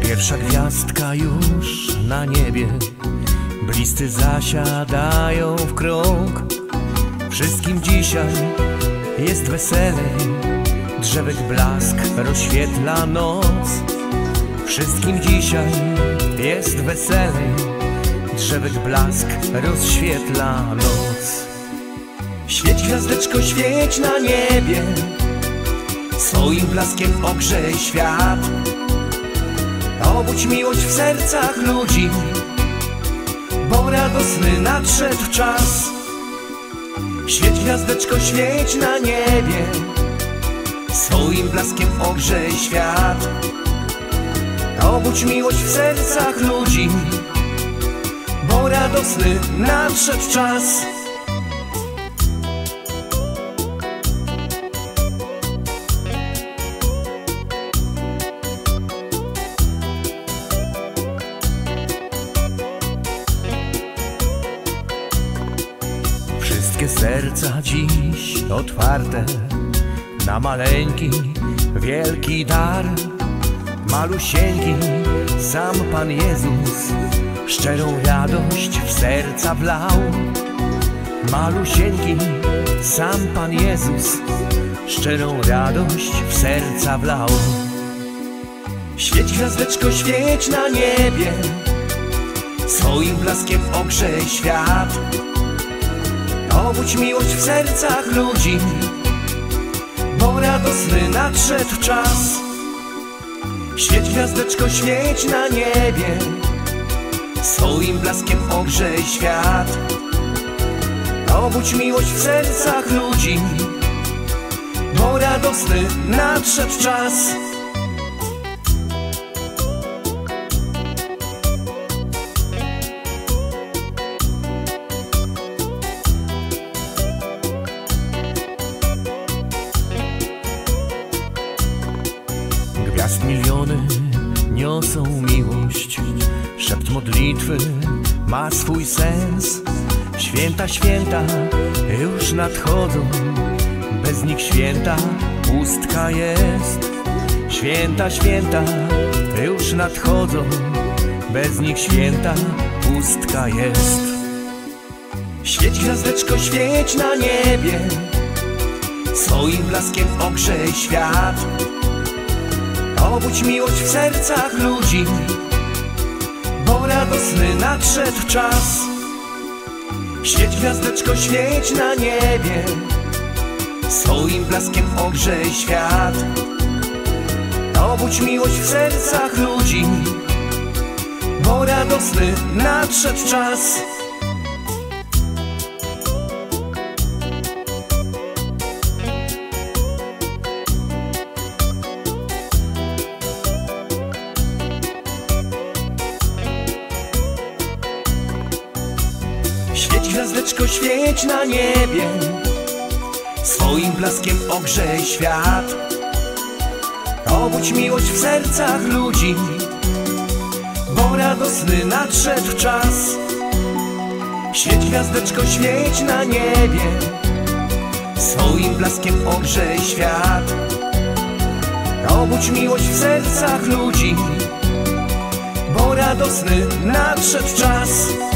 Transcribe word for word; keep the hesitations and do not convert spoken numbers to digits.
Pierwsza gwiazdka już na niebie, bliscy zasiadają w krąg. Wszystkim dzisiaj jest weselej, drzewek blask rozświetla noc. Wszystkim dzisiaj jest weselej, drzewek blask rozświetla noc. Świeć gwiazdeczko, świeć na niebie, swoim blaskiem ogrzej świat. Obudź miłość w sercach ludzi, bo radosny nadszedł czas. Świeć gwiazdeczko, świeć na niebie, swoim blaskiem ogrzej świat. Obudź miłość w sercach ludzi, bo radosny nadszedł czas. Wszystkie serca dziś otwarte na maleńki, wielki dar. Malusieńki, sam Pan Jezus szczerą radość w serca wlał. Malusieńki, sam Pan Jezus szczerą radość w serca wlał. Świeć gwiazdeczko, świeć na niebie, swoim blaskiem ogrzej świat. Obudź miłość w sercach ludzi, bo radosny nadszedł czas. Świeć gwiazdeczko, świeć na niebie, swoim blaskiem ogrzej świat. Obudź miłość w sercach ludzi, bo radosny nadszedł czas. Gwiazd miliony niosą miłość, szept modlitwy ma swój sens. Święta, święta już nadchodzą, bez nich święta pustka jest. Święta, święta już nadchodzą, bez nich święta pustka jest. Świeć gwiazdeczko, świeć na niebie, swoim blaskiem ogrzej świat. Obudź miłość w sercach ludzi, bo radosny nadszedł czas. Świeć gwiazdeczko, świeć na niebie, swoim blaskiem ogrzej świat. Obudź miłość w sercach ludzi, bo radosny nadszedł czas. Świeć gwiazdeczko, świeć na niebie, swoim blaskiem ogrzej świat. Obudź miłość w sercach ludzi, bo radosny nadszedł czas. Świeć gwiazdeczko, świeć na niebie, swoim blaskiem ogrzej świat. Obudź miłość w sercach ludzi, bo radosny nadszedł czas.